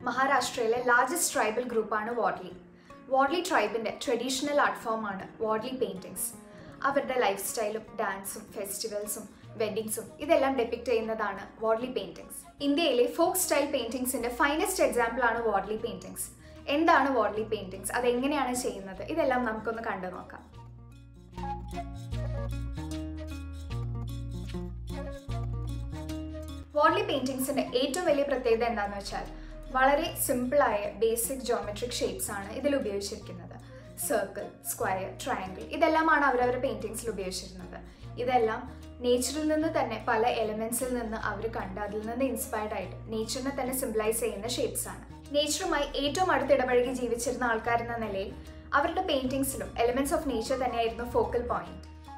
മഹാരാഷ്ട്രയിലെ largest tribal ഗ്രൂപ്പാണ് വാഡ്ലി. വാഡ്ലി ട്രൈബിൻ്റെ traditional art ഫോമാണ് വാഡ്ലി പെയിൻറ്റിങ്സ്. അവരുടെ ലൈഫ് സ്റ്റൈലും ഡാൻസും ഫെസ്റ്റിവൽസും വെഡ്ഡിങ്സും ഇതെല്ലാം ഡെപ്പിക്റ്റ് ചെയ്യുന്നതാണ് വാഡ്ലി പെയിൻറ്റിങ്സ്. ഇന്ത്യയിലെ ഫോക്ക് സ്റ്റൈൽ പെയിൻറ്റിങ്സിൻ്റെ ഫൈനസ്റ്റ് എക്സാമ്പിളാണ് വാഡ്ലി പെയിൻറ്റിങ്സ്. എന്താണ് വാഡ്ലി പെയിൻറ്റിങ്സ്, അതെങ്ങനെയാണ് ചെയ്യുന്നത്, ഇതെല്ലാം നമുക്കൊന്ന് കണ്ടു നോക്കാം. വാഡ്ലി പെയിൻറ്റിങ്സിൻ്റെ ഏറ്റവും വലിയ പ്രത്യേകത എന്താണെന്ന് വെച്ചാൽ വളരെ സിമ്പിളായ ബേസിക് ജോമെട്രിക് ഷേപ്സ് ആണ് ഇതിൽ ഉപയോഗിച്ചിരിക്കുന്നത്. സർക്കിൾ, സ്ക്വയർ, ട്രയാങ്കിൾ ഇതെല്ലാമാണ് അവരവരുടെ പെയിൻറ്റിങ്സിൽ ഉപയോഗിച്ചിരുന്നത്. ഇതെല്ലാം നേച്ചറിൽ നിന്ന് തന്നെ പല എലമെൻസിൽ നിന്ന് അവർ കണ്ട് അതിൽ നിന്ന് ഇൻസ്പയർഡ് ആയിട്ട് നേച്ചറിനെ തന്നെ സിംബലൈസ് ചെയ്യുന്ന ഷേപ്സ് ആണ്. നേച്ചറുമായി ഏറ്റവും അടുത്ത് ഇടപഴകി ജീവിച്ചിരുന്ന ആൾക്കാരെന്ന നിലയിൽ അവരുടെ പെയിൻറ്റിങ്സിലും എലമെന്റ്സ് ഓഫ് നേച്ചർ തന്നെയായിരുന്നു ഫോക്കൽ പോയിന്റ്.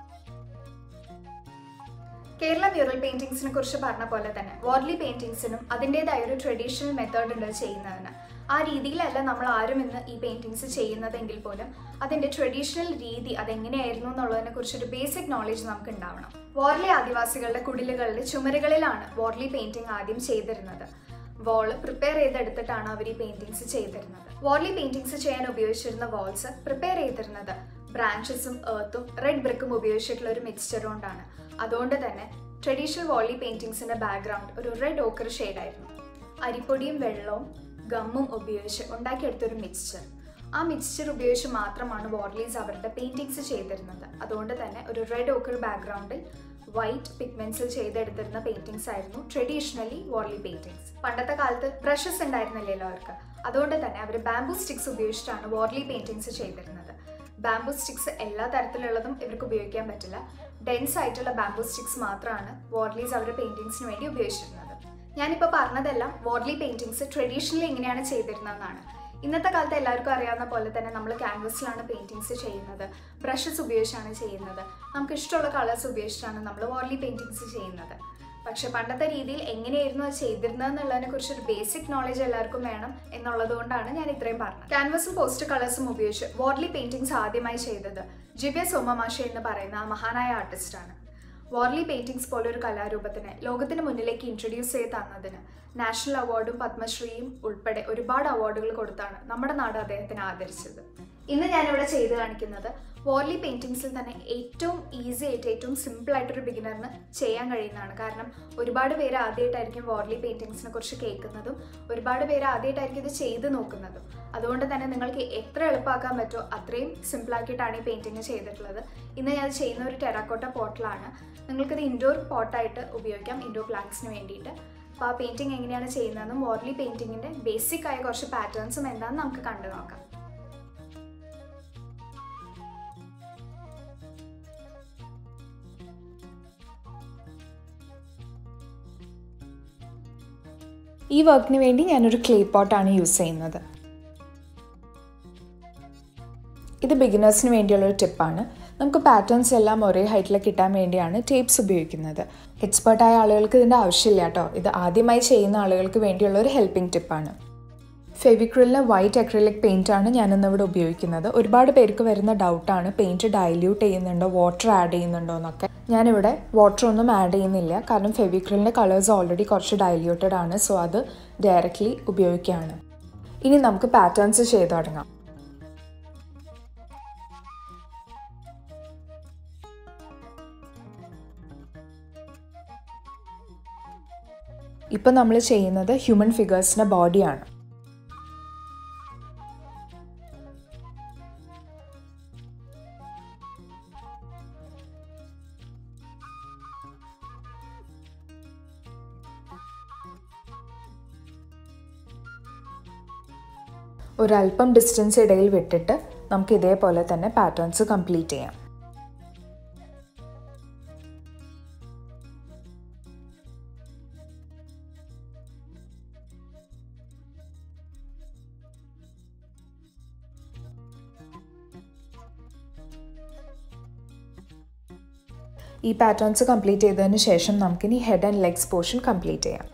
കേരള മ്യൂറൽ പെയിൻറ്റിങ്സിനെ കുറിച്ച് പറഞ്ഞ പോലെ തന്നെ വാഡ്ലി പെയിൻറ്റിങ്സിനും അതിൻ്റെതായ ഒരു ട്രഡീഷണൽ മെത്തേഡ് ഉണ്ട് ചെയ്യുന്നതിന്. ആ രീതിയിലല്ല നമ്മൾ ആരും ഇന്ന് ഈ പെയിൻറ്റിങ്സ് ചെയ്യുന്നതെങ്കിൽ പോലും അതിൻ്റെ ട്രഡീഷണൽ രീതി അതെങ്ങനെയായിരുന്നു എന്നുള്ളതിനെ കുറിച്ചൊരു ബേസിക് നോളജ് നമുക്ക് ഉണ്ടാവണം. വാഡ്ലി ആദിവാസികളുടെ കുടിലുകളുടെ ചുമരുകളിലാണ് വാഡ്ലി പെയിൻറ്റിങ് ആദ്യം ചെയ്തിരുന്നത്. വാള് പ്രിപ്പയർ ചെയ്തെടുത്തിട്ടാണ് അവർ ഈ പെയിൻറ്റിങ്സ് ചെയ്തിരുന്നത്. വാഡ്ലി പെയിൻറ്റിങ്സ് ചെയ്യാൻ ഉപയോഗിച്ചിരുന്ന വാൾസ് പ്രിപ്പയർ ചെയ്തിരുന്നത് ബ്രാഞ്ചസും എർത്തും റെഡ് ബ്രിക്കും ഉപയോഗിച്ചിട്ടുള്ള ഒരു മിക്സ്ചർ കൊണ്ടാണ്. അതുകൊണ്ട് തന്നെ ട്രഡീഷണൽ വാഡ്ലി പെയിൻറ്റിങ്സിൻ്റെ ബാക്ക്ഗ്രൗണ്ട് ഒരു റെഡ് ഓക്കർ ഷെയ്ഡായിരുന്നു. അരിപ്പൊടിയും വെള്ളവും ഗമ്മും ഉപയോഗിച്ച് ഉണ്ടാക്കിയെടുത്തൊരു മിക്സ്ചർ. ആ മിക്സ്ചർ ഉപയോഗിച്ച് മാത്രമാണ് വാഡ്ലീസ് അവരുടെ പെയിൻറ്റിങ്സ് ചെയ്തിരുന്നത്. അതുകൊണ്ട് തന്നെ ഒരു റെഡ് ഓക്കർ ബാക്ക്ഗ്രൗണ്ടിൽ വൈറ്റ് പിഗ്മെന്റ്സിൽ ചെയ്തെടുത്തിരുന്ന പെയിൻറ്റിങ്സ് ആയിരുന്നു ട്രഡീഷണലി വാഡ്ലി പെയിൻറ്റിങ്സ്. പണ്ടത്തെ കാലത്ത് ബ്രഷസ് ഉണ്ടായിരുന്നില്ലല്ലോ അവർക്ക്. അതുകൊണ്ട് തന്നെ അവർ ബാംബൂ സ്റ്റിക്സ് ഉപയോഗിച്ചിട്ടാണ് വാഡ്ലി പെയിൻറ്റിങ്സ് ചെയ്തിരുന്നത്. ബാംബൂ സ്റ്റിക്സ് എല്ലാ തരത്തിലുള്ളതും ഇവർക്ക് ഉപയോഗിക്കാൻ പറ്റില്ല. ഡെൻസ് ആയിട്ടുള്ള ബാംബൂ സ്റ്റിക്സ് മാത്രമാണ് വാഡ്ലീസ് അവരുടെ പെയിൻറ്റിങ്സിന് വേണ്ടി ഉപയോഗിച്ചിരുന്നത്. ഞാനിപ്പോൾ പറഞ്ഞതെല്ലാം വാഡ്ലി പെയിൻറ്റിങ്സ് ട്രഡീഷണലി എങ്ങനെയാണ് ചെയ്തിരുന്നതെന്നാണ്. ഇന്നത്തെ കാലത്ത് എല്ലാവർക്കും അറിയാവുന്ന പോലെ തന്നെ നമ്മൾ ക്യാൻവസിലാണ് പെയിൻറ്റിങ്സ് ചെയ്യുന്നത്, ബ്രഷസ് ഉപയോഗിച്ചാണ് ചെയ്യുന്നത്, നമുക്ക് ഇഷ്ടമുള്ള കളേഴ്സ് ഉപയോഗിച്ചിട്ടാണ് നമ്മൾ വാഡ്ലി പെയിൻറ്റിങ്സ് ചെയ്യുന്നത്. പക്ഷെ പണ്ടത്തെ രീതിയിൽ എങ്ങനെയായിരുന്നു അത് ചെയ്തിരുന്നത് എന്നുള്ളതിനെ കുറിച്ച് ഒരു ബേസിക് നോളജ് എല്ലാവർക്കും വേണം എന്നുള്ളത് കൊണ്ടാണ് ഞാൻ ഇത്രയും പറഞ്ഞത്. ക്യാൻവസും പോസ്റ്റ് കളേഴ്സും ഉപയോഗിച്ച് വാഡ്ലി പെയിൻറ്റിങ്സ് ആദ്യമായി ചെയ്തത് ജിവ്യ സോമമാഷ എന്ന് പറയുന്ന ആ മഹാനായ ആർട്ടിസ്റ്റാണ്. വാഡ്ലി പെയിൻറ്റിങ്സ് പോലൊരു കലാരൂപത്തിനെ ലോകത്തിന് മുന്നിലേക്ക് ഇൻട്രൊഡ്യൂസ് ചെയ്ത് തന്നതിന് നാഷണൽ അവാർഡും പത്മശ്രീയും ഉൾപ്പെടെ ഒരുപാട് അവാർഡുകൾ കൊടുത്താണ് നമ്മുടെ നാട് അദ്ദേഹത്തിനെ ആദരിച്ചത്. ഇന്ന് ഞാനിവിടെ ചെയ്ത് കാണിക്കുന്നത് വാഡ്ലി പെയിൻറ്റിങ്സിൽ തന്നെ ഏറ്റവും ഈസി ആയിട്ട് ഏറ്റവും സിമ്പിളായിട്ടൊരു ബിഗിനറിന് ചെയ്യാൻ കഴിയുന്നതാണ്. കാരണം ഒരുപാട് പേര് ആദ്യമായിട്ടായിരിക്കും വാഡ്ലി പെയിൻറ്റിങ്സിനെ കുറിച്ച് കേൾക്കുന്നതും ഒരുപാട് പേര് ആദ്യമായിട്ടായിരിക്കും ഇത് ചെയ്ത് നോക്കുന്നതും. അതുകൊണ്ട് തന്നെ നിങ്ങൾക്ക് എത്ര എളുപ്പമാക്കാൻ പറ്റുമോ അത്രയും സിമ്പിളാക്കിയിട്ടാണ് ഈ പെയിൻറ്റിങ് ചെയ്തിട്ടുള്ളത്. ഇന്ന് ഞാൻ ചെയ്യുന്ന ഒരു ടെറാക്കോട്ട പോട്ടിലാണ്. നിങ്ങൾക്കിത് ഇൻഡോർ പോട്ടായിട്ട് ഉപയോഗിക്കാം, ഇൻഡോർ പ്ലാന്റ്സിന് വേണ്ടിയിട്ട്. അപ്പോൾ ആ പെയിൻറ്റിങ് എങ്ങനെയാണ് ചെയ്യുന്നതെന്നും വാഡ്ലി പെയിൻറ്റിങ്ങിൻ്റെ ബേസിക് ആയ കുറച്ച് പാറ്റേൺസും എന്താണെന്ന് നമുക്ക് കണ്ടു നോക്കാം. ഈ വർക്കിന് വേണ്ടി ഞാനൊരു ക്ലേ പോട്ടാണ് യൂസ് ചെയ്യുന്നത്. ഇത് ബിഗിനേഴ്സിന് വേണ്ടിയുള്ളൊരു ടിപ്പാണ്. നമുക്ക് പാറ്റേൺസ് എല്ലാം ഒരേ ഹൈറ്റിൽ കിട്ടാൻ വേണ്ടിയാണ് ടേപ്സ് ഉപയോഗിക്കുന്നത്. എക്സ്പേർട്ടായ ആളുകൾക്ക് ഇതിൻ്റെ ആവശ്യമില്ല കേട്ടോ. ഇത് ആദ്യമായി ചെയ്യുന്ന ആളുകൾക്ക് വേണ്ടിയുള്ള ഒരു ഹെൽപ്പിംഗ് ടിപ്പാണ്. ഫെവിക്രിലിന് വൈറ്റ് അക്രിലിക് പെയിൻറ്റാണ് ഞാനിന്നിവിടെ ഉപയോഗിക്കുന്നത്. ഒരുപാട് പേർക്ക് വരുന്ന ഡൗട്ടാണ് പെയിൻറ്റ് ഡൈല്യൂട്ട് ചെയ്യുന്നുണ്ടോ, വാട്ടർ ആഡ് ചെയ്യുന്നുണ്ടോ എന്നൊക്കെ. ഞാനിവിടെ വാട്ടർ ഒന്നും ആഡ് ചെയ്യുന്നില്ല, കാരണം ഫെവിക്രിലിൻ്റെ കളേഴ്സ് ഓൾറെഡി കുറച്ച് ഡൈല്യൂട്ടഡ് ആണ്. സോ അത് ഡയറക്റ്റ്ലി ഉപയോഗിക്കുകയാണ്. ഇനി നമുക്ക് പാറ്റേൺസ് ചെയ്ത് തുടങ്ങാം. ഇപ്പം നമ്മൾ ചെയ്യുന്നത് ഹ്യൂമൻ ഫിഗേഴ്സിൻ്റെ ബോഡിയാണ്. ഒരല്പം ഡിസ്റ്റൻസ് ഇടയിൽ വിട്ടിട്ട് നമുക്ക് ഇതേപോലെ തന്നെ പാറ്റേൺസ് കംപ്ലീറ്റ് ചെയ്യാം. ഈ പാറ്റേൺസ് കംപ്ലീറ്റ് ചെയ്തതിന് ശേഷം നമുക്കിനി head and legs portion complete ചെയ്യാം.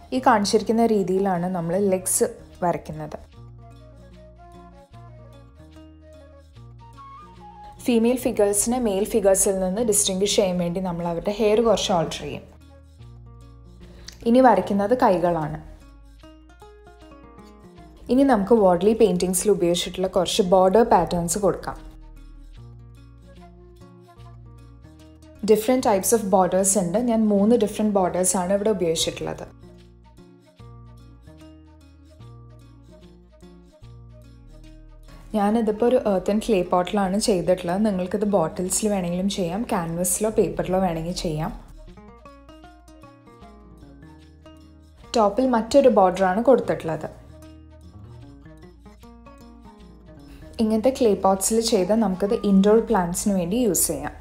ഈ കാണിച്ചിരിക്കുന്ന രീതിയിലാണ് നമ്മൾ ലെഗ്സ് വരയ്ക്കുന്നത്. ഫീമെയിൽ ഫിഗേഴ്സിനെ മെയിൽ ഫിഗേഴ്സിൽ നിന്ന് ഡിസ്റ്റിങ്വിഷ് ചെയ്യാൻ വേണ്ടി നമ്മൾ അവരുടെ ഹെയർ കുറച്ച് ഓൾട്ടർ ചെയ്യും. ഇനി വരയ്ക്കുന്നത് കൈകളാണ്. ഇനി നമുക്ക് വാർഡ്ലി പെയിൻറ്റിങ്സിൽ ഉപയോഗിച്ചിട്ടുള്ള കുറച്ച് ബോർഡർ പാറ്റേൺസ് കൊടുക്കാം. ഡിഫറെൻറ്റ് ടൈപ്സ് ഓഫ് ബോർഡേഴ്സ് ഉണ്ട്. ഞാൻ 3 ഡിഫറെൻറ്റ് ബോർഡേഴ്സാണ് ഇവിടെ ഉപയോഗിച്ചിട്ടുള്ളത്. ഞാനിതിപ്പോൾ ഒരു എർത്ത് ആൻഡ് ക്ലേ പോട്ടിലാണ് ചെയ്തിട്ടുള്ളത്. നിങ്ങൾക്കിത് ബോട്ടിൽസിൽ വേണമെങ്കിലും ചെയ്യാം, ക്യാൻവസിലോ പേപ്പറിലോ വേണമെങ്കിൽ ചെയ്യാം. ടോപ്പിൽ മറ്റൊരു ബോർഡറാണ് കൊടുത്തിട്ടുള്ളത്. ഇങ്ങനത്തെ ക്ലേ പോട്ട്സിൽ ചെയ്ത് നമുക്കിത് ഇൻഡോർ പ്ലാന്റ്സിന് വേണ്ടി യൂസ് ചെയ്യാം.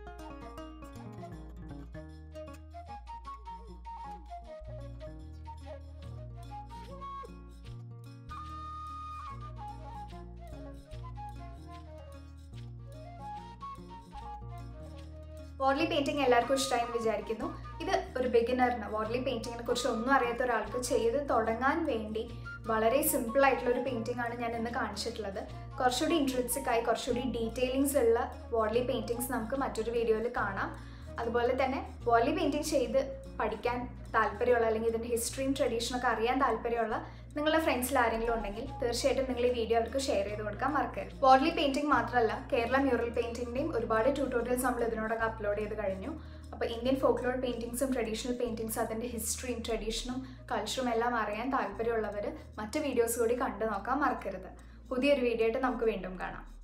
വാർഡ്ലി പെയിൻറ്റിങ് എല്ലാവർക്കും ഇഷ്ടമായെന്ന് വിചാരിക്കുന്നു. ഇത് ഒരു ബിഗിനറിന് വാർഡ്ലി പെയിൻറ്റിങ്ങിനെ കുറിച്ച് ഒന്നും അറിയാത്ത ഒരാൾക്ക് ചെയ്ത് തുടങ്ങാൻ വേണ്ടി വളരെ സിമ്പിളായിട്ടുള്ളൊരു പെയിൻറ്റിംഗ് ആണ് ഞാൻ ഇന്ന് കാണിച്ചിട്ടുള്ളത്. കുറച്ചുകൂടി ഇൻട്രൻസിക്കായി കുറച്ചുകൂടി ഡീറ്റെയിലിങ്സ് ഉള്ള വാർഡ്ലി പെയിൻറ്റിങ്സ് നമുക്ക് മറ്റൊരു വീഡിയോയിൽ കാണാം. അതുപോലെ തന്നെ വാർഡ്ലി പെയിൻറ്റിങ് ചെയ്ത് പഠിക്കാൻ താല്പര്യമുള്ള അല്ലെങ്കിൽ ഇതിൻ്റെ ഹിസ്റ്ററിയും ട്രഡീഷനൊക്കെ അറിയാൻ താല്പര്യമുള്ള നിങ്ങളുടെ ഫ്രണ്ട്സിൽ ആരെങ്കിലും ഉണ്ടെങ്കിൽ തീർച്ചയായിട്ടും നിങ്ങൾ ഈ വീഡിയോ അവർക്ക് ഷെയർ ചെയ്ത് കൊടുക്കാൻ മറക്കരുത്. വാർഡ്ലി പെയിൻറ്റിംഗ് മാത്രമല്ല, കേരള മ്യൂറൽ പെയിൻറ്റിൻ്റെയും ഒരുപാട് ട്യൂട്ടോറിയൽസ് നമ്മൾ ഇതിനോടൊക്കെ അപ്ലോഡ് ചെയ്ത് കഴിഞ്ഞു. അപ്പോൾ ഇന്ത്യൻ ഫോക്ലോർ പെയിൻറ്റിങ്സും ട്രഡീഷണൽ പെയിൻറ്റിങ്സും അതിൻ്റെ ഹിസ്റ്ററിയും ട്രഡീഷനും കൾച്ചറും എല്ലാം അറിയാൻ താല്പര്യമുള്ളവർ മറ്റ് വീഡിയോസ് കൂടി കണ്ടു നോക്കാൻ മറക്കരുത്. പുതിയൊരു വീഡിയോ ആയിട്ട് നമുക്ക് വീണ്ടും കാണാം.